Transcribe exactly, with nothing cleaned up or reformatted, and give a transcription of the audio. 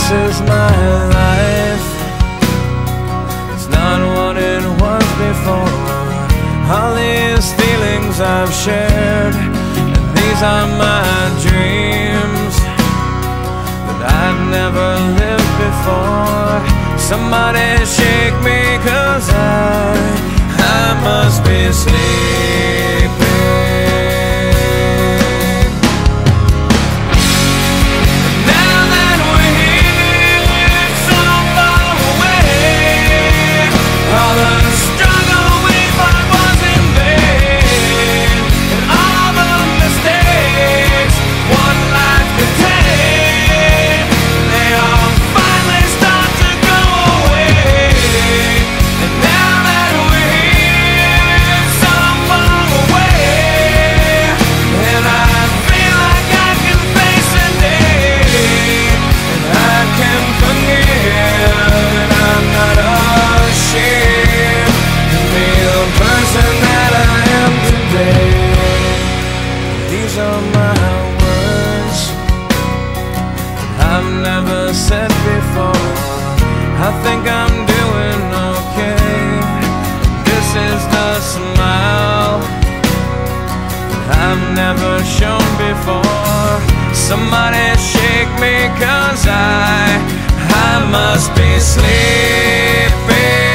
is my life. It's not what it was before. All these feelings I've shared, and these are my dreams that I've never lived before. Somebody shake me, 'cause I, I must be sleeping. Said before, I think I'm doing okay. This is the smile I've never shown before. Somebody shake me, 'cause I, I must be sleeping.